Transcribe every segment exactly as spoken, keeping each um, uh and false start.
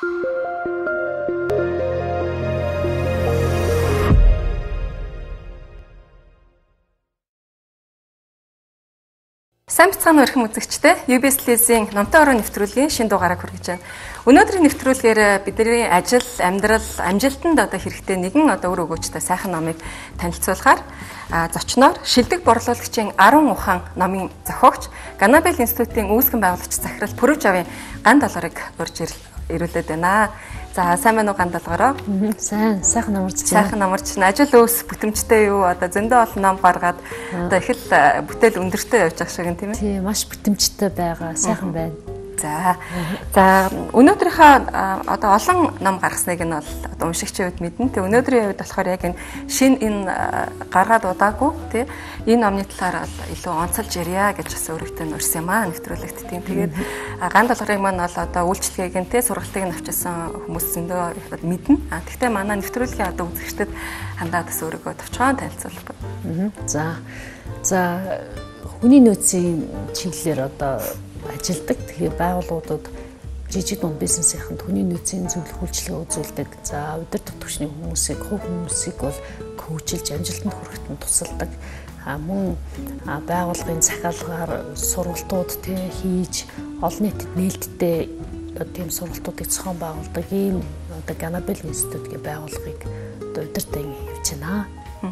Сайн бацхан өрхөн үзэгчтэй ю би эс Lens-ийн номтой орон нэвтрүүлгийн шинэ дугаарыг хүргэж байна. Өнөөдрийн нэвтрүүлгээр бидний ажил, амьдрал, амжилтанд одоо хэрэгтэй нэгэн одоо өр өгөөжтэй сайхан номыг танилцуулахаар зочноор шилдэг борлуулагчийн арван ухаан номын зохиогч, Ганабел институтын үүсгэн байгуулагч захирал Пүрэвж авийн ган долгорыг урьж ирүүлээд байна. За сайн байна уу ган долгороо? Сайн, сайхан намарч байна. Сайхан намарч байна. Ажил өөс бүтэмжтэй юу? Одоо зөндөө олон ном гаргаад одоо их л бүтээл өндөртэй явж байгаа шиг юм тийм ээ. Тийм, маш бүтэмжтэй байгаа. Сайхан байна. За. За өнөөдрийнхөө одоо олон ном гаргасныг нь бол одоо уншигчийн хувьд мэднэ. Тэг өнөөдрийн хувьд болохоор яг энэ шинэ энэ гаргаад удаагүй тий энэ номны талаар илүү онцолж ярья гэж бас өөрөөдөө нурсан юм аа нэвтрүүлэгт тийм. Тэгээд ган долгорыг маань бол одоо үйлчлэгийг нь тий сургалтыг нь авчирсан хүмүүс зөндөө мэднэ. А тэгтээ манай нэвтрүүлгийн одоо үзэгчдэд хандаад бас өөрийгөө товчхон танилцуулах гэх. За. За хүний нөөцийн чиглэлээр одоо ажилдаг тэгэхээр байгууллагуудад жижиг дунд бизнесийн хүний нөөцийн зөвлөх үйлчлэгээ үзүүлдэг. За удир tutгчны хүмүүсийг, хувь хүмүүсийг бол коучилж амжилтанд хүрэхэд тусалдаг. А мөн байгууллагын захиалгаар сургалтууд тий хийж олон нийтэд нээлттэй тийм сургалтуудыг зохион байгуулдаг ийм одоо Ганабел институтгийн байгууллагыг одоо удирдах явж байна.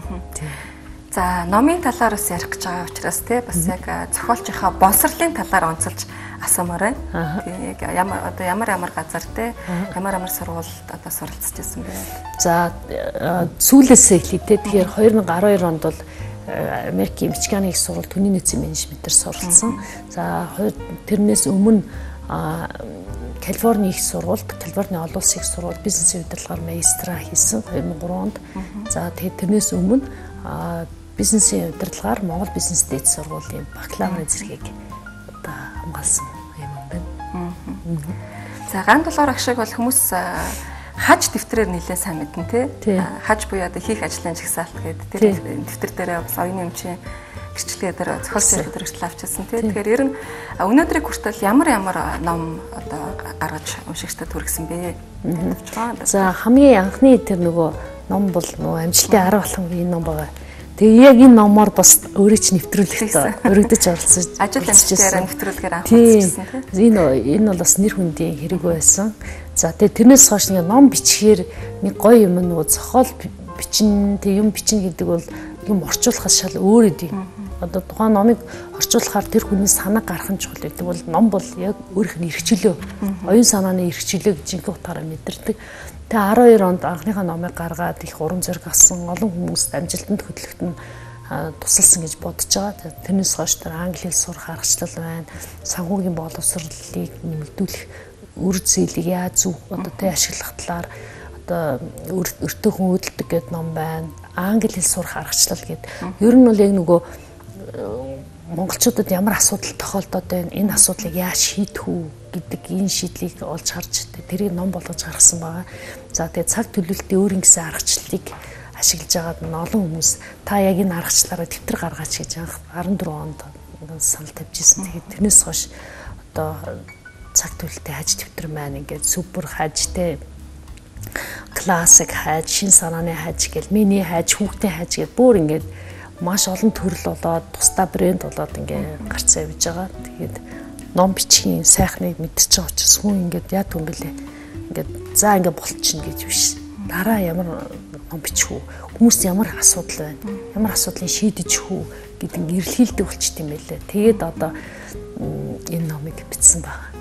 За номын талаар бас ярих гэж байгаа учраас тий бас яг зохиолчийнхаа боловсролын талаар онцолж асуумаар байна. Яг ямар одоо ямар ямар газар тий ямар ямар сургуульд одоо суралцж байсан бэ? За сүүлээсээ эхлэе тий тэгэхээр две тысячи двадцать two онд бол Америкийн Мичиганы их сургууль түүний нөөцийн менежментээр суралцсан. За тэрнээс өмнө Калифорни их сургуульд, Калифорни олон улсын их сургууль бизнесийн удирдлагаар магистра хийсэн две тысячи three онд. За тэгээд тэрнээс өмнө бизнесийн удирдлагаар Монгол бизнес дээд сургуулийн бакалаврын зэргийг одоо хамгаалсан юм байна. За ган долгоор агшиг бол хүмүүс хаж дэвтрээр нэлээд сайн мэднэ тий. Хаж буюу одоо хийх ажлын жагсаалт гэдэг тэр дэвтэр дээрээ бас оюуны өмчийн гэрчлэгээ дээр зохиолч хэрэгжил авчихсан тий. Тэгэхээр ер нь өнөөдрийг хүртэл ямар ямар ном одоо гаргаж уншигчдад хүргэсэн бэ? За хамгийн анхны тэр нөгөө ном бол нөгөө амжилтын арга болгоомгийн ном байгаа. Тэгээ яг энэ номоор бас өөрөө ч нэвтрүүлэгт өргөдөж оролцож ажил амжилтаар нэвтрүүлгээр анхаарсан тийм. Энэ энэ бол бас нэр хүндийн хэрэг байсан. За тэгээ тэрнээс хойш нэг ном бичгээр нэг гоё юм нөгөө зохиол бичин тэг юм бичин гэдэг бол юм орчуулахаас шал өөр идэв. Одоо тухайн номыг орчуулахаар тэр хүний санаа гарах нь чухал гэдэг бол ном бол яг өөрийнх нь эрхчлөө, оюун санааны эрхчлөөг жинхэнэ утгаараа мэдэрдэг. Тэгээ twelve онд анхныхаа номыг гаргаад их урам зориг авсан олон хүмүүст амжилтанд хөтлөхт нь тусалсан гэж бодож байгаа. Тэрнээс хойш тэр англи хэл сурах аргачлал байна. Санхүүгийн боловсролыг нэмэгдүүлэх үр зээлийг яаж зөв одоо тэ ашиглах талаар одоо өртөө хүн хөдөлдөг гэдэг ном байна. Англи хэл сурах аргачлал гэдэг. Ер нь бол яг нөгөө монголчуудад ямар асуудал тохиолдоод байна, энэ асуудлыг яаж шийдэх үү гэдэг энэ шийдлийг олж харж тэрийг ном болгож гаргасан байгаа. За тэгээ цаг төлөвлөлтийн өөрийн гэсэн аргачлалыг ашиглаж байгаад нь олон хүмүүс та яг энэ аргачлалаараа дэвтэр гаргаач гэж анх fourteen онд санал тавьжсэн. Тэгээд тэрнээс хойш одоо цаг төлөвлөлтийн хаж дэвтэр маань ингээд супер хажтэй классик хаж, шин санааны хаж гэл миний хаж, хүүхдийн хаж гэл бүр ингээд маш олон төрөл болоод тусдаа брэнд болоод ингээ гарцаа явж байгаа. Тэгээд ном бичгийн сайхныг мэдчихэж байгаа учраас хүн ингээд яад юм бэлээ. Ингээд за ингээ болчихно гэж биш. Дараа ямар ном бичих үү? Хүмүүст ямар асуудал байна? Ямар асуудлыг шийдэж хүү гэдэг эрэлхийлдэг болчт юм байлээ. Тэгээд одоо энэ номыг бичсэн байгаа.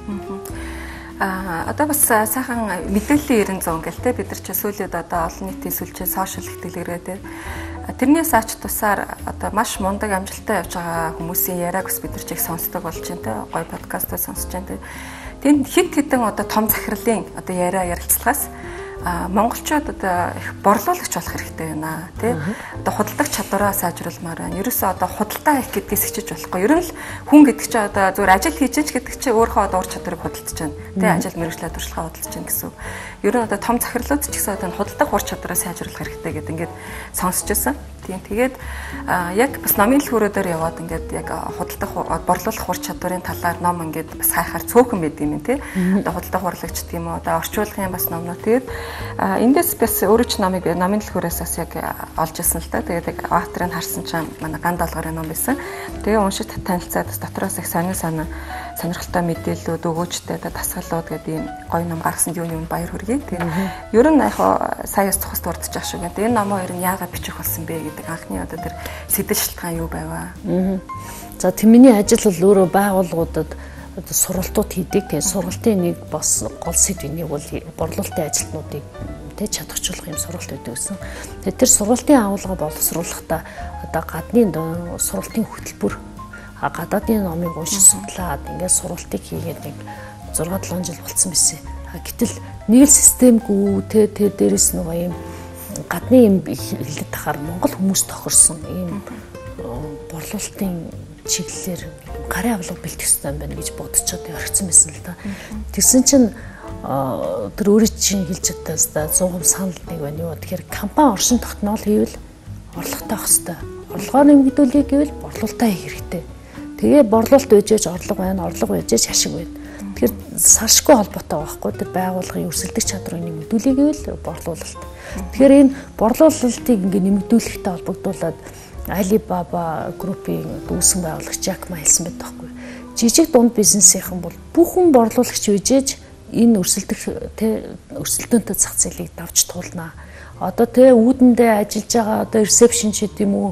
А одоо бас сайхан мэдээллийн ерэн зүүн гэл те бид нар ч сүүлээд одоо олон нийтийн сүлжээ сошиал ихтгэлээрээ те тэрнээс ач тусаар одоо маш мундаг амжилттай явж байгаа хүмүүсийн яриаг бас бид нар ч их сонсдог болж байна те гоё подкастыг сонсож байна те тэнд хэд хэдэн одоо том захирлын одоо яриа ярилцлагаас монголчууд одоо их борлуулагч болох хэрэгтэй байна тий. Одоо худалдах чадвараа сайжруулмаар байна. Ерөөсөө одоо худалдаа хийх гэдгээс хичээж болохгүй. Ер нь л хүн гэдэг чинь одоо зүгээр ажил хийжээч гэдэг чинь өөрийнхөө одоо ур чадварыг худалдаж байна. Тий ажил мэргэжлээ туршлагаа худалдаж байна гэсэн. Ер нь одоо том захирлууд ч гэсэн одоо худалдах ур чадвараа сайжруулах хэрэгтэй гэдэг ингээд сонсч байсан. мэдхийн. Тэгээд яг бас номын дэлгүүрээр яваад ингээд яг худалдах борлуулах ур чадварын талаар ном ингээд бас хайхаар цөөхөн байд юм тий. Одоо худалдах урлагч гэх юм уу, одоо орчуулгын бас номнууд. Тэгээд эндээс бас өөрөө ч номыг номын дэлгүүрээс бас яг олж ирсэн л та. Тэгээд яг авторыг харсан чинь манай Ган даалгарын ном байсан. Тэгээ уншиж танилцаад бас дотроос их сонин сонин сонирхолтой мэдээллүүд, өгөөжтэй дасгалууд гэдэг ийм гоё ном гаргасан юуны өмнө баяр хүргэе. Тэгээ ер нь яг саяас цохос дурдж байгаа шүү гэдэг. Энэ номоо ер нь яагаад бичих болсон бэ гэдэг анхны одоо тэр сэтэл шалтгаан юу байваа. За тэмээний ажил бол өөрөө байгууллагуудад одоо сургалтууд хийдэг. Тэгээ сургалтын нэг бас гол сэдвийн нэг бол борлуулалтын ажилтнуудыг тэ чадахжуулах юм сургалт өгдөг гэсэн. Тэгээ тэр сургалтын агуулга боловсруулахдаа одоо гадны сургалтын хөтөлбөр гадаадын номыг уншиж судлаад ингээд сургалтыг хийгээд нэг зураг долоон жил болцсон байсан. Гэтэл нэг л системгүй тэ тэр дээрээс нөгөө юм гадны юм хэлээд тахаар Монгол хүмүүс тохирсон ийм борлуулалтын чиглэлээр гарын авлага бэлтгэх хэрэгтэй байна гэж бодцоод орхисон байсан л да. Тэгсэн чинь тэр өөрөө чинь хэлж чадтаастаа цугам санал нэг байна юу тэгэхээр компани оршин тогтноол хийвэл орлоготой авах хэрэгтэй. Орлогоо нэмэгдүүлэх гэвэл борлуулалтаа хийх хэрэгтэй. Тэгээ борлуулалт үжиж орлого байна, орлого үжиж ашиг байна. Тэгэхээр салшгүй холбоотой байхгүй тэр байгууллагын өрсөлдөх чадрыг нэмэгдүүлэх гэвэл борлуулалт. Тэгэхээр энэ борлуулалтыг ингээ нэмэгдүүлэхтэй холбогдуулаад Alibaba группийн үүсгэн байгуулагч Jack Ma хэлсэн байдаг байхгүй. Жижиг дунд бизнесийнхэн бол бүхэн борлуулагч үжиж энэ өрсөлдөх тэ өрсөлдөөнтэй зах зээлийг давж туулнаа. Одоо тэ үүдэндээ ажиллаж байгаа одоо ресепшн ч гэдэм үү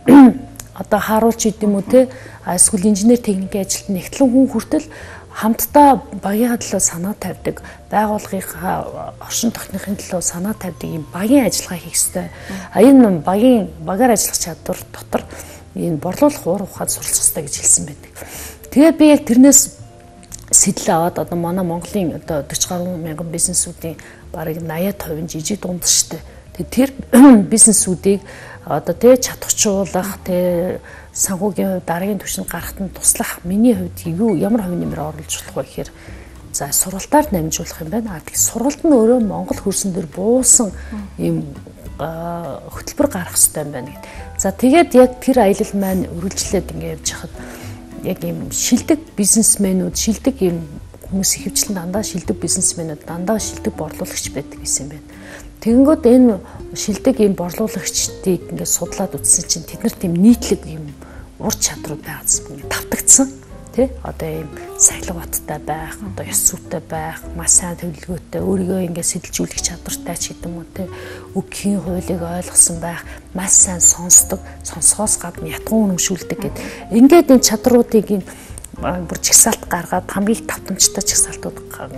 одоо харуулч гэдэм үү те эсвэл инженер техникийн ажилтны нэгтлэн хүн хүртэл хамтдаа багийн төлөө санаа тавьдаг, байгууллагынхаа оршин тогтнохын төлөө санаа тавьдаг юм багийн ажиллагаа хийх ёстой. А энэ багийн багаар ажиллах чадвар дотор энэ борлуулах уур ухаанд суралцах ёстой гэж хэлсэн байдаг. Тэгээд би яг тэрнээс сэтэл аваад одоо манай Монголын одоо дөрвөн гаруй мянган бизнесүүдийн бараг восемьдесят хувь жижиг дунд штэ. Тэгээд тэр бизнесүүдийг одоо тэ чадахжуулах тэ санхүүгийн хувьд дараагийн түвшинд гарахад нь туслах миний хувьд юу ямар хувь нэмэр оруулж болох вэ гэхээр за сургалтаар намжуулах юм байна. А тийм сургалт нь өөрөө Монгол хөрсөн дээр буусан юм хөтөлбөр гарах хэрэгтэй юм байна гэдэг. За тэгээд яг тэр аялал маань үргэлжлээд ингэ явж хахад яг юм шилдэг бизнесмэнүүд, шилдэг юм хүмүүс ихэвчлэн дандаа шилдэг бизнесмэнүүд, дандаа шилдэг борлуулагч байдаг гэсэн юм байна. Тэгэнгүүт энэ шилдэг юм борлуулагчдыг ингээд судлаад үзсэн чинь тэднэрт тийм нийтлэг юм ур чадрууд байгаадсан ингээд тавтагдсан тий одоо юм сахилгаттай байх, одоо ёс зүйтэй байх, маш сайн төлөвлөгөөтэй, өөрийгөө ингээд сэтэлжүүлэх чадвартай ч гэдэм үү тий өгхийн хуулийг ойлгосон байх, маш сайн сонсдог, сонсохоос гадна ятган үнэмшүүлдэг гэд ингээд энэ чадруудыг энэ бүр чигсаалт гаргаад хамгийн тавтамжтай чигсаалтууд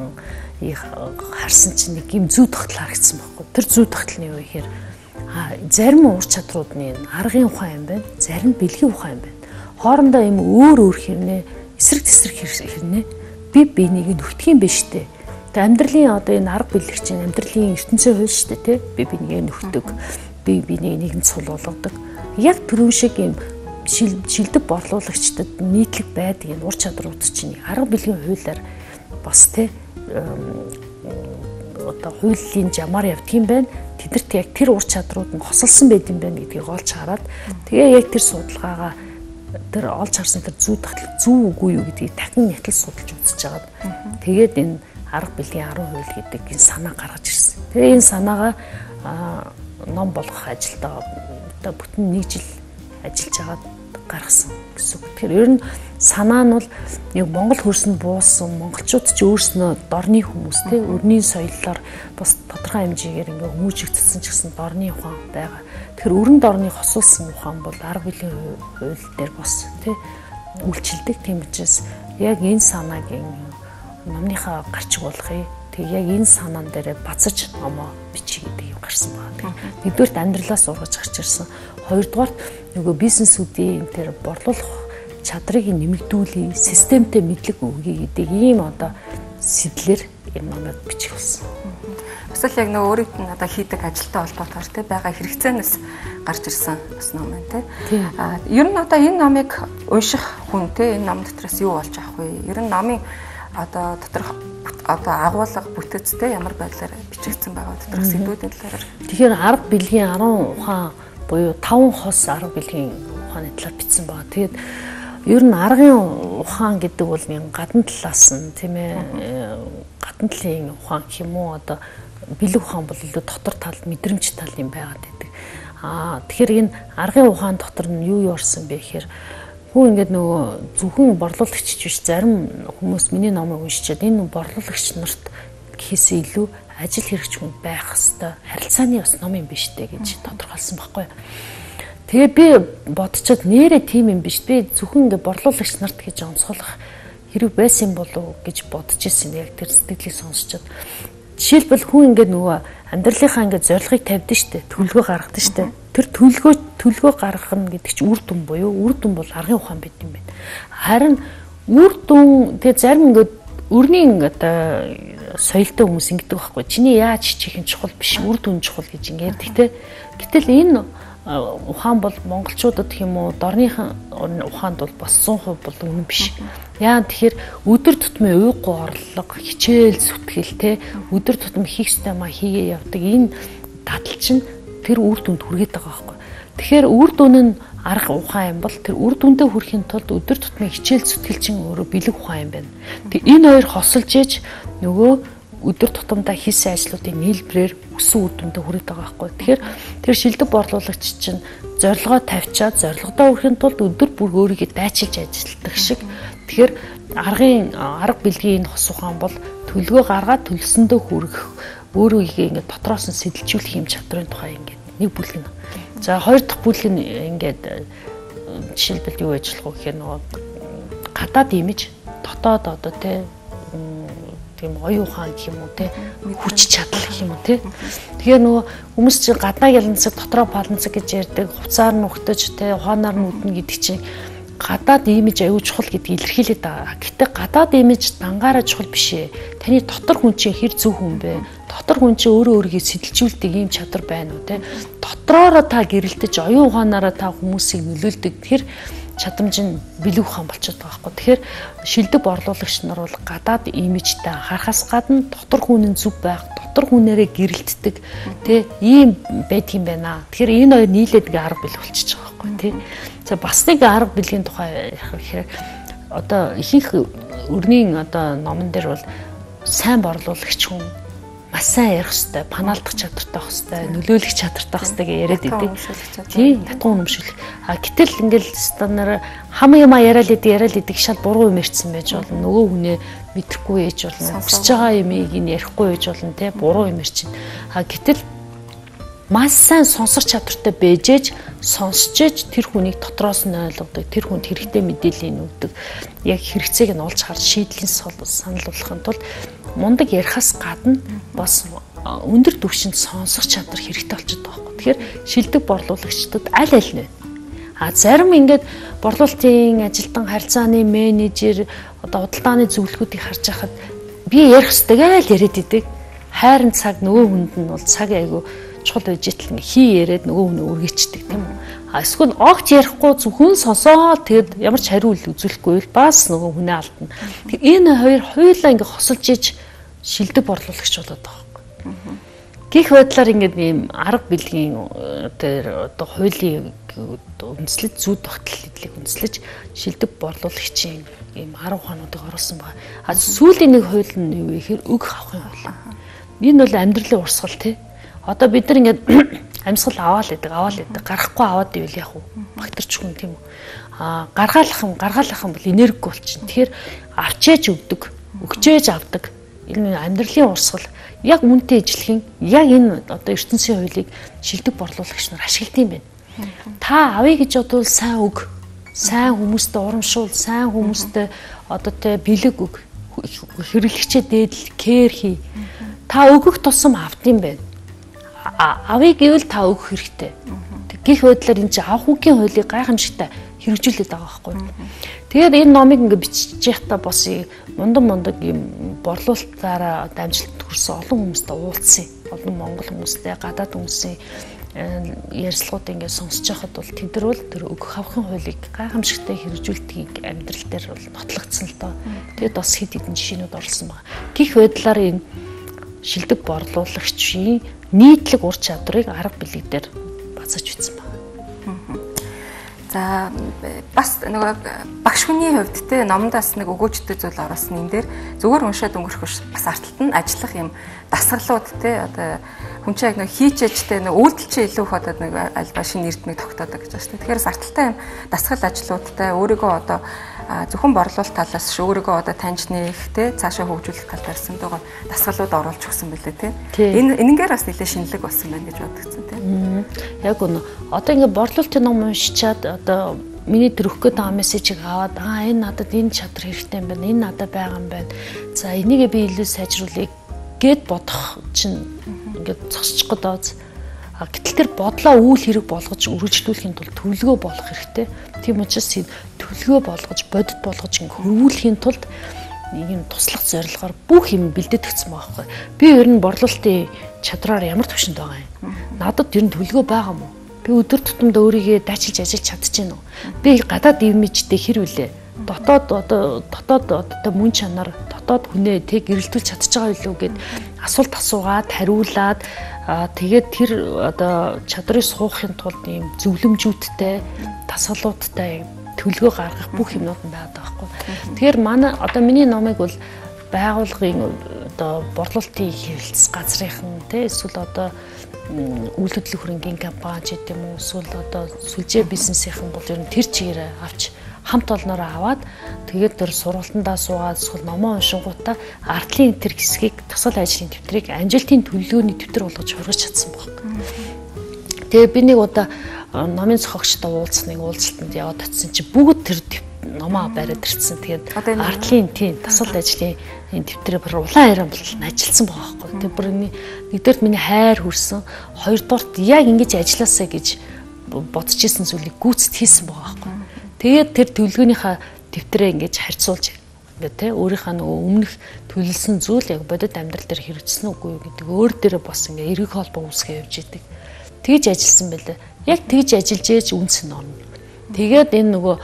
их харсан чинь нэг юм зүй тогтол харагдсан байхгүй. Тэр зүй тогтол нь юу гэхээр зарим ур чадруудны аргын ухаан юм байна, зарим бэлгийн ухаан юм байна. Хоорондоо юм өөр өөр хэрнээ эсрэг тесрэг хэрнээ би биенийг нүхтэх юм биш үү? Тэгээ амьдралын одоо энэ арга бэлэгч амьдралын ертөнцийн хувь шүү дээ тий. Би биенийг нүхдэг, би биенийг нэгэн цул болгодог. Яг түрүү шиг юм шилдэг борлуулагчдад нийтлэг байдаг энэ ур чадрууд чинь арга бэлгийн хуулиар бас тий одоо хуулийн жамаар явдгийм байна. Тэдэрт яг тэр ур чадрууд нь хосолсон байд юм байна гэдгийг олж хараад тэгээ яг тэр судалгаагаа тэр олж харсан тэр зүй тогтол зүү үгүй юу гэдгийг дахин нятал судалж үзэж байгаад тэгээд энэ арга бэлгийн арван хууль гэдэг энэ санаа гаргаж ирсэн. Тэгээ энэ санаагаа ном болгох ажилдаа одоо бүтэн нэг жил ажиллаж агаад гаргасан гэсэн үг. Тэгэхээр ер нь санаа нь бол яг Монгол хөрсөнд буусан монголчууд ч өөрснөө дорны хүмүүс те өрний соёлоор бас тодорхой хэмжээгээр ингээ хүмүүжигдсэн ч гэсэн дорны ухаан байгаа. Тэгэхээр өрн дорны хосуулсан ухаан бол арга биеийн хууль дээр бас те үйлчилдэг. Тийм учраас яг энэ санаагийн номныхаа гарчиг болгоё. Тэг яг энэ санаан дээр бацаж номоо бичиж гэдэг юм гарсан байна. Нэгдүгээрт амьдралаас ургаж гарч ирсэн. Хоёрдугаарт нөгөө бизнесүүдийн тэр борлуулах чадрыг нэмэгдүүлээ, системтэй мэдлэг өгье гэдэг ийм одоо сэтлэр энэ номыг бичих болсон. Бас л яг нөгөө өөрийнх нь одоо хийдэг ажилтай холбоотойгоор те байгаа хэрэгцээнээс гарч ирсэн бас ном байна те. А ер нь одоо энэ номыг унших хүн те энэ ном дотроос юу болж авах вэ? Ер нь номын одоо доторх одоо агуулга бүтэцтэй ямар байдлаар бичигдсэн байгаа доторх сэдвүүдийн талаар. Тэгэхээр арга бэлгийн арван ухаан буюу таван хос арга билгийн ухааны талаар бичсэн байгаа. Тэгээд ер нь аргын ухаан гэдэг бол нэг гадна талаас нь тийм ээ гадна талын ухаан гэх юм уу одоо бэлэг ухаан бол илүү дотор тал мэдрэмж тал юм байгаад байдаг. Аа тэгэхээр энэ аргын ухаан дотор нь юу юурсан бэ гэхээр хүн ингээд нөгөө зөвхөн борлуулагч биш зарим хүмүүс миний номыг уншичаад энэ борлуулагч нарт гэхээсээ илүү ажил хэрэгч хүн байх хэвээр харилцааны бас ном юм биш үү гэж тодорхойлсон байхгүй. Тэгээ би бодцоод нэрээ тийм юм биш. Би зөвхөн ингээ борлуулагч нарт гэж онцгойлох хэрэг байсан болов гэж бодож ирсэн яг тэр сэтгэлийг сонсчод. Жишээлбэл хүн ингээ нөгөө амьдралынхаа ингээ зорилгыг тавьдаг штэ, төлөвлөгөө гаргадаг штэ. Тэр төлөвлөгөө төлөвлөгөө гаргах нь гэдэг чинь үр дүн буюу үр дүн бол аргын ухаан байт юм байна. Харин үр дүн тэгээ зарим ингээ өрний одоо соёлтой хүмүүс ингэдэг байхгүй. Чиний яаж чих юм чухал биш, үр дүн чухал гэж ингээ ярьдаг те. Гэтэл энэ ухаан бол монголчуудад гэх юм уу дорныхан ухаанд бол бас сто процент бол үнэн биш. Яа тэгэхээр өдөр тутмын уйггүй орлого, хичээл зүтгэл те өдөр тутам хийх ёстой маа хийгээ явдаг энэ дадал чинь тэр үр дүнд хүргээд байгаа байхгүй. Тэгэхээр үр дүн нь арга ухаан юм бол тэр үр дүндээ хүрэхин тулд өдөр тутмын хичээл зүтгэл чинь өөрөө бэлэг ухаан юм байна. Тэг энэ хоёр хосолж ээж нөгөө өдөр тутамдаа хийсэн ажлуудын нийлбэрээр өсөн үр дүндээ хүрээд байгаа байхгүй. Тэгэхээр тэр шилдэг борлуулагч чинь зорилгоо тавьчаад зорилгодоо хүрэхин тулд өдөр бүр өөрийгөө дайчилж ажилладаг шиг. Тэгэхээр аргын арга бэлгийн энэ хос ухаан бол төлөвлөгөө гаргаад төлсөндөө хүрэх өөрийгөө ингээд дотроос нь сэтэлжүүлэх юм чадрын тухай ингээд нэг бүлэг нь. За хоёр дахь бүлэг нь ингээд жишээлбэл юу ажиллах вэ гэхээр нөгөө гадаад имиж дотоод одоо те тийм оюун ухаан гэх юм уу те хүч чадал гэх юм уу те. Тэгэхээр нөгөө хүмүүс чинь гадаа яланцаг дотроо паланцаг гэж ярьдаг, хувцаар нь ухтаж те ухаанаар нь үднэ гэдэг чинь гадаад имиж аюул чухал гэдгийг илэрхийлээд байгаа. Гэтэ гадаад имиж дангаараа чухал биш ээ. Таны дотор хүн чинь хэр зөв хүн бэ? Дотор хүн чинь өөрөө өөрийгөө сэтэлжүүлдэг ийм чадвар байна уу те? Дотроороо та гэрэлтэж оюун ухаанаараа та хүмүүсийг нөлөөлдөг. Тэгэхээр чадамж нь бэлэг ухаан болчиход байгаа байхгүй. Тэгэхээр шилдэг борлуулагч нар бол гадаад имижтэй анхаарахаас гадна дотор хүн нь зөв байх, дотор хүнээрээ гэрэлтдэг тий ийм байдгийм байна. Тэгэхээр энэ хоёр нийлээд нэг арга бэлэг болчихж байгаа байхгүй тий. За бас нэг арга бэлгийн тухай ярих хэрэг одоо ихэнх өрнийн одоо номон дээр бол сайн борлуулагч хүн маш сайн ярих хэвээр, панаалдах чадвартай байх хэвээр, нөлөөлөх чадвартай байх хэвээр гэж яриад идэв. Тийм, ятган үнэмшүүлэх. А гэтэл ингээл стандарт хам юма яриад идэг, яриад идэг шал буруу юм ярьсан байж болно. Нөгөө хүнээ мэдрэхгүй ээж болно. Хүсэж байгаа юмыг ин ярихгүй ээж болно, те буруу юм ярьчин. А гэтэл маш сайн сонсох чадвартай байжээж, сонсчээж тэр хүнийг дотроос нь ойлгодог, тэр хүнд хэрэгтэй мэдээллийг өгдөг. Яг хэрэгцээг нь олж харж шийдлийн санал болгохын тулд мундаг ярихаас гадна бас өндөр түвшинд сонсох чадвар хэрэгтэй болчиход байгаа байхгүй. Тэгэхээр шилдэг борлуулагчдад аль аль нь байна. А зарим ингээд борлуулалтын ажилтан харилцааны менежер одоо худалдааны зөвлөгөөдийг харж байхад би ярих ёстой гэж яриад идэг. Хайрын цаг нөгөө хүнд нь бол цаг айгу чухал байж итл хий яриад нөгөө хүн өргөчдөг тийм үү. А эсвэл огт ярихгүй зөвхөн сонсоод тэгэд ямар ч хариу үйл үзүүлэхгүй бол бас нөгөө хүнээ алдна. Тэгэхээр энэ хоёр хоёулаа ингээ хосолж иж шилдэг борлуулагч болоод байгаа байхгүй. Гэх байдлаар ингээд ийм арга бэлгийн одоо одоо хуулийн үндэслэж зүйд тогтол хэдлийг үндэслэж шилдэг борлуулагчийн ийм арга ухаануудыг оруулсан байна. А сүүлийн нэг хууль нь юу вэ гэхээр үг авахын хууль. Энэ бол амьдралын урсгал тий. Одоо бид нар ингээд амьсгал аваал гэдэг, аваал гэдэг, гарахгүй аваад ивэл яах вэ? Багтарч хүн тийм үү? Аа гаргаалах юм, гаргаалах юм бол энерги болчихно. Тэгэхээр авчээж өгдөг, өгчээж авдаг. Энэ амьдралын урсгал яг үнтэй ижлэхэн яг энэ одоо ертөнцийн хуулийг шилдэг борлуулагч нар ашигладаг юм байна. Та авъя гэж бодвол сайн үг, сайн хүмүүстэй урамшуул, сайн хүмүүстэй одоо тэ бэлэг үг, хэрэглэгчээ дээдл, кэр хий. Та өгөх тусам авд юм байна. Авъя гэвэл та өгөх хэрэгтэй. Гэх байдлаар энэ чинь авах үгийн хуулийг гайхамшигтай хэрэгжүүлээд байгаа байхгүй. Тэгээд энэ номыг ингээ бичиж байхдаа бас мундан мундаг юм борлуулалтаараа дамжуулалт хүрсэн олон хүмүүстэй уулзсан. Олон монгол хүмүүстэй, гадаад хүмүүсийн ярилцлагууд ингээ сонсож байхад бол тэд нар бол тэр өгөх авахын хуулийг гайхамшигтай хэрэгжүүлдгийг амьдрал дээр бол нотлогдсон л доо. Тэгээд бас хэд хэдэн жишээнүүд орлсон байна. Гэх байдлаар энэ шилдэг борлуулагчийн нийтлэг ур чадварыг арга билэг дээр базаж бичсэн байна. За бас нөгөө багш хүний хувьд те номдоос нэг өгөөжтэй зүйл оруулсан юм дээр зүгээр уншаад өнгөрөх бас арталт нь ажиллах юм дасгалууд те одоо хүн чинь яг нэг хийчээжтэй нэг үйлдэлчээ илүү их одоо нэг альба шинэ эрдмийг тогтоодог гэж байна шүү дээ. Тэгэхээр арталтай юм дасгал ажлуудтай өөрийгөө одоо зөвхөн борлуулалт талаас ш өөрийгөө одоо таньж нээх те цаашаа хөгжүүлэх тал дээр сэндэгөө дасгалууд оруулж өгсөн байлээ те. Энэ энэнгээр бас нэлээд шинэлэг болсон байна гэж бодогдсон те. Яг үнэ. Одоо ингээд борлуулалтын ном уншичаад одоо миний төрөх гээд байгаа мессежийг аваад аа энэ надад энэ чадвар хэрэгтэй юм байна. Энэ надад байгаа юм байна. За энийгээ би илүү сайжруулъя гэд бодох чинь ингээд зогсчих годооз. А гэтэл тэр бодлоо үйл хэрэг болгож үргэлжлүүлэхийн тулд төлөвлөгөө болох хэрэгтэй. Тийм учраас энэ төлөвлөгөө болгож, бодит болгож ингээ хөрвүүлэхийн тулд ийм туслах зорилгоор бүх юм бэлдээд өгсөн байгаа байхгүй. Би ер нь борлуулалтын чадраар ямар төвшөнд байгаа юм. Надад ер нь төлөвлөгөө байгаа мó. Би өдөр тутамдаа өөрийгөө дайчилж ажиллаж чадчихэв үү? Би гадаад имижтэй хэр вүлээ? Дотоод одоо дотоод одоо мөн чанар, дотоод хүнээ тэг гэрэлтүүлж чадчихбайгаа юу гэд асуулт асуугаад, хариулаад тэгээд тэр одоо чадрыг суухын тулд ийм зөвлөмжүүдтэй, дасгалуудтай төлөвлөгөө гаргах бүх юмнууд нь байдаг байхгүй. Тэгэхээр манай одоо миний номыг бол байгууллагын одоо борлуулалтын хэрэглэс газрынхан те эсвэл одоо үйл хөдлөх хөрөнгөний компани ч гэдэм үү эсвэл одоо сүлжээ бизнесийнхэн бол ер нь тэр чигээр авч хамт олноороо аваад тэгээд тэр сургалтандаа суугаад эсвэл номоо уншингуудаа ардлын тэр хэсгийг тасгал ажлын дэвтрийг амжилтын төлөвлөгөөний дэвтэр болгож хургаж чадсан баг. Тэгээ би нэг удаа номын зохиогчтой уулзсан нэг уулзалтанд яваад очисон чи бүгд тэр номоо бариад ирсэн. Тэгээд ардлын тийм тасгал ажлын энэ дэвтрээ бүр улаан харин бол ажилласан байгаа байхгүй. Тэр бүр нэгдүгээр миний хайр хүрсэн, хоёрдугаарт яг ингэж ажилласаа гэж бодож исэн зүйлийг гүйцэд хийсэн байгаа байхгүй. Тэгээд тэр төлөвлөгөөнийхөө дэвтрээ ингэж харьцуулж ингээ тэ өөрийнхөө нөгөө өмнөх төлөвлөсөн зүйл яг бодит амьдрал дээр хэрэгжсэн үгүй юу гэдэг өөр дээрээ бас ингээ эргэг холбоо үүсгэж явж идэг. Тэгж ажилласан байлаа. Яг тэгж ажиллаж ээж үнс нь орно. Тэгээд энэ нөгөө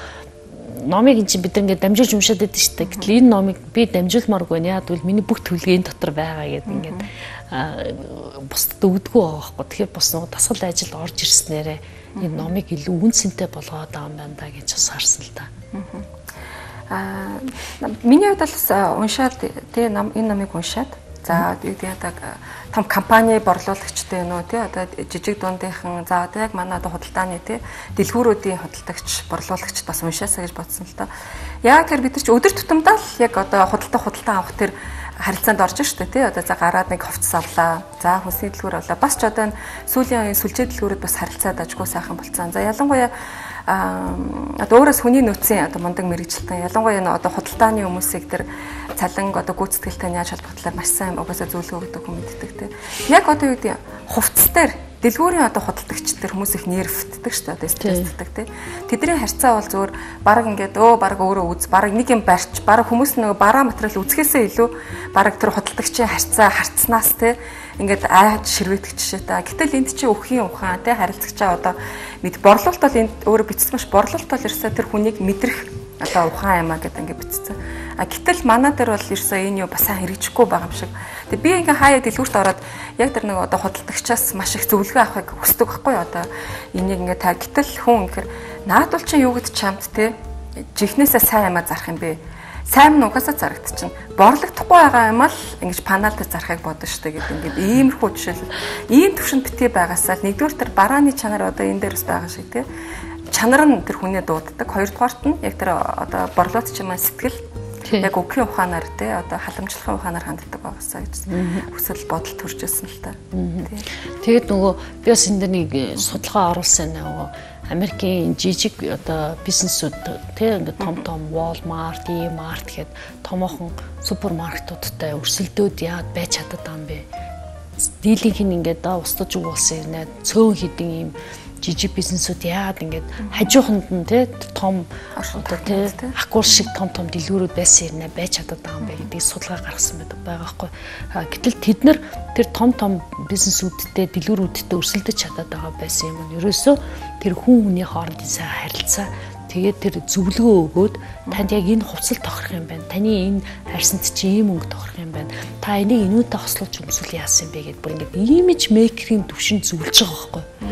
номыг эн чинь бид ингээ дамжуулж уншаад байдаг шүү дээ. Гэтэл энэ номыг би дамжуулмааргүй байна. Яг тэгвэл миний бүх төлөвлөгөөний дотор байгаа гэдэг ингээд бусдад өгдөггүй байгаа байхгүй. Тэгэхээр бас нөгөө дасгал ажилд орж ирснээрээ энэ номыг илүү үнцэнтэй болгоод байгаа юм байна да гэж бас харсан л да. Аа миний хувьд бас уншаад тий ном энэ номыг уншаад за тэгээд том компани борлуулагчтай нөө тий одоо жижиг дундынхан за одоо яг манай одоо худалдааны тий дэлгүүрүүдийн худалдагч борлуулагчд бас уншаасаа гэж бодсон л доо. Яг тэр бид нар ч өдөр тутамдаа л яг одоо худалдаа худалдан авах тэр харилцаанд орж штэ тий одоо за гараад нэг хувцас авлаа. За хүнсний дэлгүүр авлаа. Бас ч одоо сүүлийн үеийн сүлжээ дэлгүүрүүд бас харилцаад ажгүй сайхан болцсон. За ялангуяа а одоо өөрөөс хүний нөөцийн одоо мундаг мэрэгчлэн ялангуяа энэ одоо худалдааны хүмүүсийг тэр цалинг одоо гүйцэтгэлтэй яаж холбогдлоор маш сайн угаасаа зөвлөгөө өгдөг хүн мэддэг те. Яг одоо юу гэдэг хувцас дээр дэлгүүрийн одоо худалдагч тэр хүмүүс их нервтдэг шүү дээ одоо стрессддэг те. Тэдний харьцаа бол зөвөр баг ингээд өө баг өөрөө үз баг нэг юм барьч баг хүмүүс нөгөө бараа материал үзэхээсээ илүү баг тэр худалдагчийн харьцаа харцнаас те ингээд айж ширвэгдэх жишээтэй. Гэтэл энд чи өвхийн ухаан те харилцагчаа одоо мэд борлуулалт бол энд өөрөө бичсэн маш борлуулалт бол ерөөсөө тэр хүнийг мэдрэх одоо ухаан юм а гэдэг ингээд бичсэн. А гэтэл манай дээр бол ерөөсөө энэ юу бас сайн хэрэгжихгүй байгаа юм шиг. Тэгээ би ингээ хаяа дэлгүүрт ороод яг тэр нэг одоо худалдагчаас маш их зөвлөгөө авахыг хүсдэг байхгүй одоо энийг ингээ та гэтэл хүн ихэр наад бол чи юу гэд чамд те жихнээсээ сайн юмаа зарах юм бэ? Сайн нь угаасаа зарагдчихна. Борлогдохгүй байгаа юм л ингэж паналд зарахыг бодно штэ гэдэг ингээд иймэрхүү жишээл ийм төвшөнд битгий байгаасаа нэгдүгээр тэр барааны чанар одоо энэ дээрс байгаа шиг те чанар нь тэр хүнээ дууддаг. Хоёрдугаарт нь яг тэр одоо борлуулалт чимээ сэтгэл яг өгхийн ухаанаар те одоо халамжлахын ухаанаар ханддаг байгаасаа гэж хүсэл бодол төрж ирсэн л та. Тэгээд нөгөө би бас энэ нэг судалгаа оруулсан нөгөө Америкийн жижиг одоо бизнесүүд те ингээд том том Walmart, E-Mart гэд томоохон супермаркетуудтай өрсөлдөөд яад байж чаддаг юм бэ? Дийлийнх нь ингээд устдаж угуулсан юм цөөн хідэн юм жижиг бизнесүүд яад ингээд хажууханд нь те том одоо те акул шиг том том дэлгүүрүүд байсан юм байж чаддаг юм бэ гэдгийг судалгаа гаргасан байдаг байгаа байхгүй. Гэтэл тэд нар тэр том том бизнесүүдтэй дэлгүүрүүдтэй өрсөлдөж чадаад байгаа байсан юм. Ерөөсөө тэр хүн хүний хоорондын сайн харилцаа тэгээд тэр зөвлөгөө өгөөд танд яг энэ хувцас тохирох юм байна. Таны энэ харьсанд чи ийм өнгө тохирох юм байна. Та энийг энүүтэй хослуулж өмсвөл яасан бэ гэдээ бүр ингээд имиж мейкерийн төвшин зөвлөж байгаа байхгүй.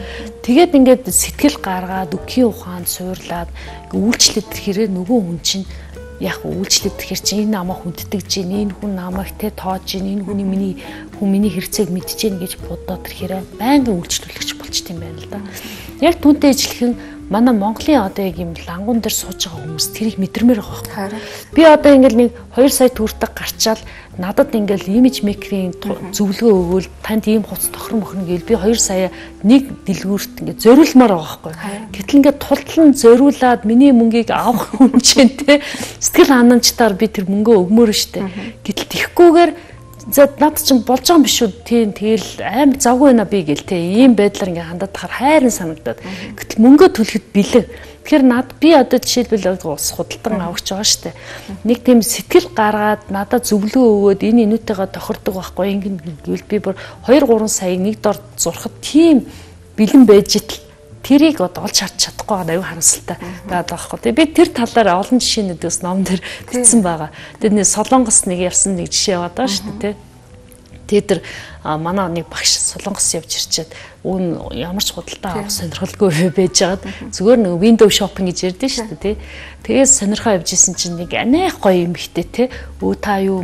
Тэгээд ингээд сэтгэл гаргаад үгийн ухаанд суурлаад үйлчлээд ирэхээр нөгөө хүн чинь яг үйлчлээд ирэхээр чи энэ намайг хүнддэг чинь энэ хүн намайг те тоож чинь энэ хүний миний хүн миний хэрэгцээг мэдж чинь гэж бодоод ирэхээр байнгын үйлчлүүлэгч болчт юм байна л да. Яг түүнтэй ижилхэн манай Монголын одоо яг юм лангуун дээр сууж байгаа хүмүүс тэрийг мэдэрмээр байгаа байхгүй. Би одоо ингээл нэг хоёр сая төгрөг гарчаал надад ингээл имиж мейкерийн зөвлөгөө өгөөл танд ийм хуц тохир мохно гээл би хоёр сая нэг дэлгүүрт ингээд зориулмаар байгаа байхгүй. Гэтэл ингээд тултлан зориулаад миний мөнгийг авах хүн чинь те сэтгэл ханамжтайгаар би тэр мөнгөө өгмөр штэ. Гэтэл тихгүйгээр за над чинь болж байгаа юм биш үү тийм тэгэл аим завгүй байна би гэл те ийм байдлаар ингээ хандаад тахаар хайрын санагдаад гэтэл мөнгө төлөхөд бэлэг тэгэхээр над би одоо жишээлбэл ус худалдан авахч байгаа штэ нэг тийм сэтгэл гаргаад надад зөвлөгөө өгөөд энэ энүүтэйгээ тохирдог байхгүй ингэ гэвэл би бүр хоёр гурван сая нэг дор зурхад тийм бэлэн байж итл тэрийг одоо олж харж чадахгүй байгаа аюу харамсалтай байдаг байхгүй. Тэгээ би тэр талаар олон жишээнүүдээс ном дээр бичсэн байгаа. Тэр нэг Солонгос нэг явсан нэг жишээ байгаа шүү дээ. Тэгээ тэр манай нэг багш Солонгос явж ирчээд үүн ямар ч худалдаа авах сонирхолгүй байж байгаад зүгээр нэг window shopping гэж ярьдэн шүү дээ. Тэгээс сонирхоо явж исэн чинь нэг анех гоё юм ихтэй те. Өө та юу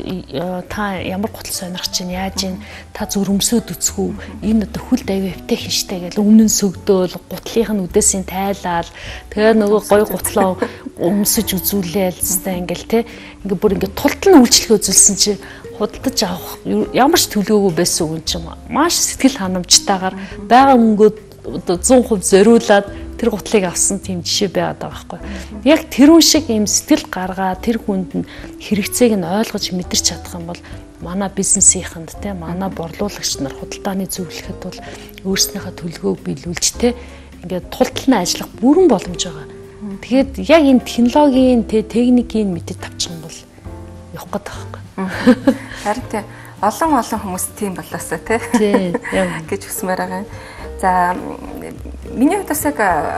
та ямар гутал сонирх чинь яаж ийн та зүр өмсөд үцхүү энэ одоо хүлд аяа хөвтэй хинштэй гэл өмнө нь сөгдөөл гутлынх нь үдээсийн тайлаал тэгээ нөгөө гоё гутлаа өмсөж үзүүлээл зүстэй ингээл те. Ингээ бүр ингээ тултал нь үйлчлэгээ үзүүлсэн чинь худалдаж авах ямар ч төлөвлөгөөгүй байсан хүн чинь маш сэтгэл ханамжтайгаар байгаа мөнгөд одоо зуун хувь зориулаад тэр гутлыг авсан тийм жишээ байгаад байгаа байхгүй. Яг тэрүүн шиг юм сэтгэл гаргаа тэр хүнд нь хэрэгцээг нь ойлгож мэдэрч чадах юм бол манай бизнесийнхэнд те манай борлуулагч нар худалдааны зөвлөхөд бол өөрснийхөө төлөвлөгөөг биелүүлж те ингээд тултал нь ажиллах бүрэн боломж байгаа. Тэгээд яг энэ технологийн те техникийн мэдээд тавьчих юм бол явах гээд байгаа байхгүй. Харин тийм олон олон хүмүүс тийм болоосоо тий гэж хүсмээр байгаа юм. За миний хувьд бас яг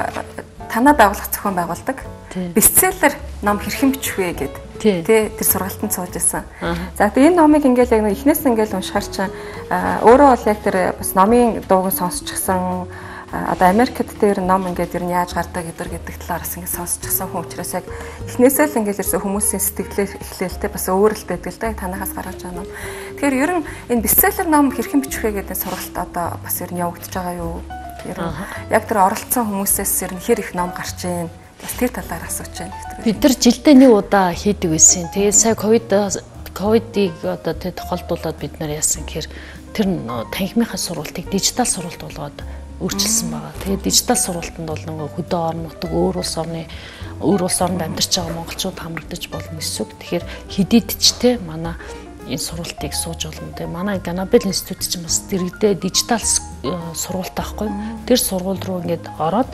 танаа байгуулах зохион байгуулдаг. Бестселлер ном хэрхэн бичих вэ гэд тий тэр сургалтанд сууж исэн. За тэгээ энэ номыг ингээл яг эхнээс ингээл уншихаар чинь өөрөө бол яг тэр бас номын дууг сонсчихсан одоо Америкт дээр ном ингээд ер нь яаж гардаг гэдэр гэдэг талаараас ингээд сонсчихсан хүн учраас яг эхнээсээ л ингээд ерөөсө хүмүүсийн сэтгэлээр эхлээлтэй бас өөр л байдаг л да танахаас гаргаж байгаа ном. Тэгэхээр ер нь энэ бестселлер ном хэрхэн бичих вэ гэдэг сургалт одоо бас ер нь явагдаж байгаа юу? Ер нь яг тэр оролцсон хүмүүсээс ер нь хэр их ном гарч ийн бас тэр талаар асууж байна. Бид нар жилдээ нэг удаа хийдэг байсан. Тэгээд сая ковид ковидыг одоо тэ тохиолдуулаад бид нар яасан гэхээр тэр танхимынхаа сургалтыг дижитал сургалт болгоод өөрчилсөн байгаа. Тэгээд дижитал сургалтанд бол нөгөө хөдөө орон нутаг өөр улс орны өөр улс оронд амьдарч байгаа монголчууд хамрагдаж болно гэсэн үг. Тэгэхээр хэдийд ч те манай энэ сургалтыг сууж болно. Тэгээ манай Ганабел институт ч бас дэрэгдээ дижитал сургалт таахгүй. Тэр сургууль руу ингээд ороод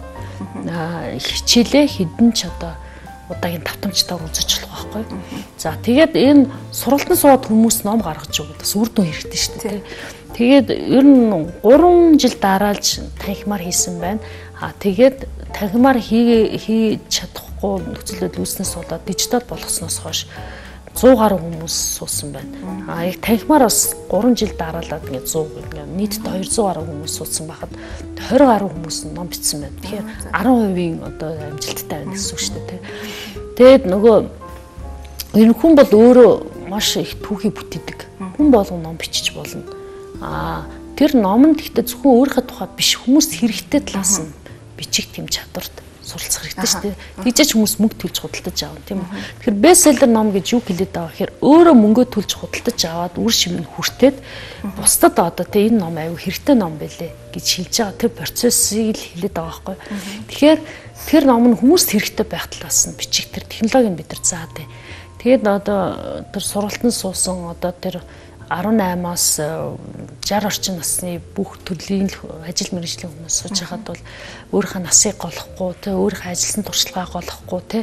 хичээлээ хідэн ч одоо удаагийн давтамжтайгаар үзэж болох байхгүй. За тэгээд энэ сургалтанд суугаад хүмүүс ном гаргаж өгöd бас үр дүн хэрэгтэй шүү дээ. Тэгээд ер нь гурван жил дараалж танхимаар хийсэн байна. А тэгээд танхимаар хийж чадахгүй нөхцөлөд үүснээс болоод дижитал болгосноос хойш сто гаруй хүмүүс суусан байна. А яг танхимаар бас гурван жил дараалаад ингээд сто нийтдээ двести гаруй хүмүүс суусан байхад тwenty гаруй хүмүүс ном бичсэн байна. Тэгэхээр ten percent одоо амжилттай байна гэсэн үг шүү дээ. Тэгээд нөгөө энэ хүн бол өөрөө маш их түүхий бүтээдэг. Хүн болгон ном бичиж болно. А тэр номонд гэхдээ зөвхөн өөрийнхөө тухай биш хүмүүст хэрэгтэй талаас нь бичих тийм чадварт суралцах хэрэгтэй шүү дээ. Тэгжээч хүмүүс мөнгө төлж худалдаж аавна тийм үү. Тэгэхээр бестселлер ном гэж юу хэлээд байгаа гэхээр өөрөө мөнгөө төлж худалдаж аваад үр шимэн хүртээд бусдад одоо тийм энэ ном аюу хэрэгтэй ном байлээ гэж хэлж байгаа тэр процессыг л хэлээд байгаа байхгүй. Тэгэхээр тэр ном нь хүмүүст хэрэгтэй байх талаас нь бичих тэр технологиг бид нар заадаг. Тэгээд одоо тэр сургалтанд суусан одоо тэр eighteen-аас sixty орчим насны бүх төрлийн ажил мэргэжлийн хүмүүс сууж байхад бол өөрийнхөө насыг голохгүй те өөрийнхөө ажилласан туршлагаа голохгүй те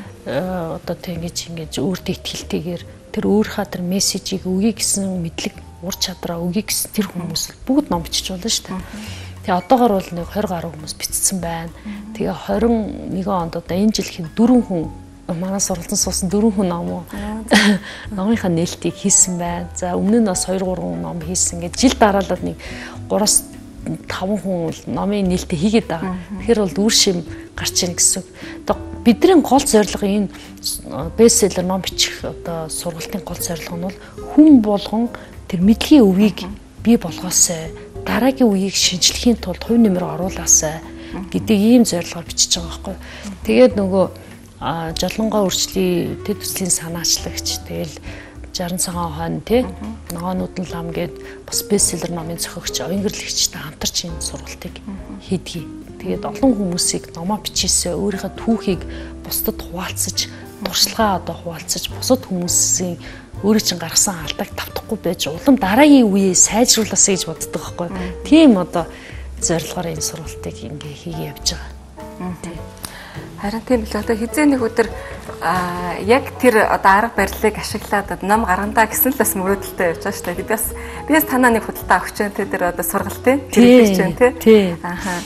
одоо тэг ингэж ингэж өөртөө ихтгэлтэйгээр тэр өөрийнхөө тэр мессежийг өгье гэсэн мэдлэг ур чадраа өгье гэсэн тэр хүмүүс бүгд ном бичиж болно шүү дээ. Тэгээ одоогор бол нэг twenty гаруй хүмүүс бичсэн байна. Тэгээ twenty-one онд одоо энэ жилийн four хүн манай сургалтанд суусан four хүн ном номынхаа нээлтийг хийсэн байна. За өмнө нь бас two three ном хийсэн. Ингээд жил дараалал нэг three-аас таван хүн номын нээлттэй хийгээд байгаа. Тэгэхээр бол үр шим гарч ийн гэсэн. Одоо бидний гол зорилго энэ бестселлер ном бичих одоо сургалтын гол зорилго нь бол хүн болгон тэр мэдлэгийн өвийг бий болгоосай, дараагийн үеийг шинжлэхийн тулд хувь нэмэр оруулаасай гэдэг ийм зорилгоор бичиж байгаа байхгүй. Тэгээд нөгөө жолонгоо үржлийн тэд төслийн санаачлагч тэгэл жаран цагаан хойно тий ногоонууд нь лам гээд бас бестселлер номын зохиогч оюнгэрлагчтай хамтарч энэ сургалтыг хийдгий. Тэгээд олон хүмүүсийг номоо бичээсээ өөрийнхөө түүхийг бусдад хуваалцаж, туршлагаа одоо хуваалцаж, бусад хүмүүсийн өөрөө чинь гаргасан алдааг тавтахгүй байж улам дараагийн үеийг сайжруулаасаа гэж боддог байхгүй. Тийм одоо зорилгоор энэ сургалтыг ингээ хийгээ явж байгаа. Харин тийм л одоо хизээ нэг өдөр яг тэр одоо арга барилыг ашиглаад ном гаргандаа гэсэн л бас мөрөөдөлтэй явж байгаа шүү дээ. Би бас би бас танаа нэг худалдаа авах гэж тэр одоо сургалтын хэрэглэж байна тий. Ааха.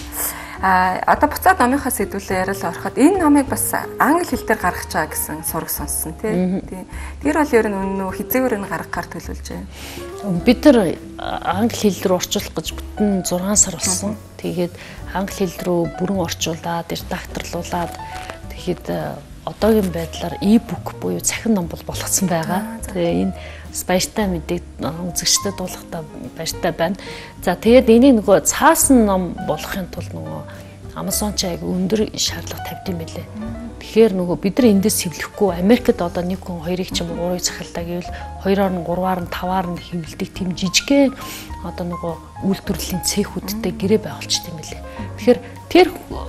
А одоо буцаад номынхаа сэдвүүлээ яриад ороход энэ номыг бас англи хэл дээр гаргаж байгаа гэсэн сураг сонссон тий. Тэр бол ер нь өнөө хизээгээр нь гаргахаар төлөвлөж байна. Бид нар англи хэл рүү орчуулах гэж бүтэн зургаан сар болсон. Тэгээд англи хэл рүү бүрэн орчуулад, редакторлуулад тэгэхэд одоогийн байдлаар e-book буюу цахим ном бол болгоцсон байгаа. Тэгээ энэ баяртай мэдээ үзэгчдэд дуулахтаа баяртай байна. За тэгээд энийг нөгөө цаасан ном болгохын тулд нөгөө Amazon ч аяг өндөр шаардлага тавьд юм байлээ. Тэгэхээр нөгөө бид нар эндээс хэвлэхгүй Америкт одоо нэг хүн хоёрыг ч юм уу гурыг захиалдаг гэвэл хоёроор нь гурваар нь таваар нь хэвлэдэг тийм жижигхэн одоо нөгөө үйлдвэрлэлийн цехүүдтэй гэрээ байгуулчихсан юм байлээ. Тэгэхээр тэр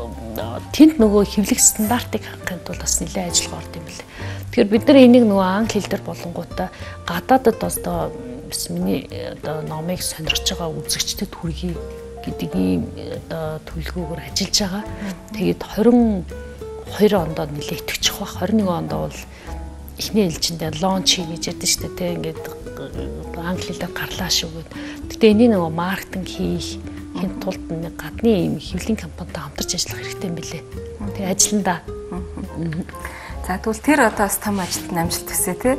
тэнд нөгөө хэвлэх стандартыг хангахын тулд бас нэлээд ажиллагаа орд юм байлээ. Тэгэхээр бид нар энийг нөгөө англи хэл дээр болонгуудаа гадаадд одоо бас миний одоо номыг сонирхож байгаа үзэгчдэд хүргэе гэдэг ийм одоо төлөвлөгөөр ажиллаж байгаа. Тэгээд двадцать хоёр онд нэлээд итгэчих бах. двадцать one онд бол эхний ээлжиндээ лонч хийж ядсан шүү дээ. Тэ ингээд англи хэлээр гарлаа шүү гэд. Гэтэ энийг нөгөө маркетинг хийх хэн тулд нэг гадны ийм хэвлэлийн компанитай хамтарч ажиллах хэрэгтэй юм билээ. Тэгээ ажиллана да. За тэгвэл тэр одоо бас том ажилд амжилт төсөө тий.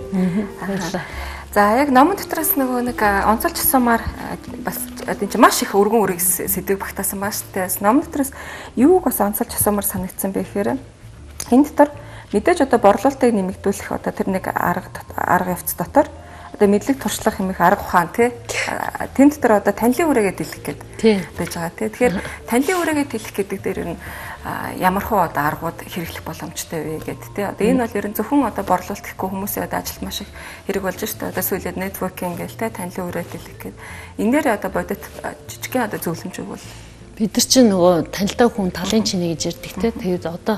За яг номон дотроос нөгөө нэг онцолж сумаар бас энэ чинь маш их өргөн үрэг сэдвийг багтаасан баа штэ. Номон дотроос юуг бас онцолж сумаар санагдсан бэ гэхээр энэ дотор мэдээж одоо борлуулалтыг нэмэгдүүлэх одоо тэр нэг арга арга явц дотор одоо мэдлэг туршлах хэмээх арга ухаан тий. Тэн дотор одоо танилын үрээгээ дэлгэх гэдэг байж байгаа тий. Тэгэхээр танилын үрээгээ дэлгэх гэдэг дээр нь ямар хуу одоо аргууд хэрэглэх боломжтой вэ гэдэг тий. Одоо энэ бол ерөн зөвхөн одоо борлуулалт гэхгүй хүмүүсийн одоо ажилд маш их хэрэг болж штэ. Одоо сүүлээд networking гээл тий танилын үрээ дэлгэх гэдэг. Энэ дээр одоо бодит жижигхэн одоо зөвлөмж өгвөл бид нар чинь нөгөө танилтай хүн талын чинээ гэж ярьдаг тий. Тэгээд одоо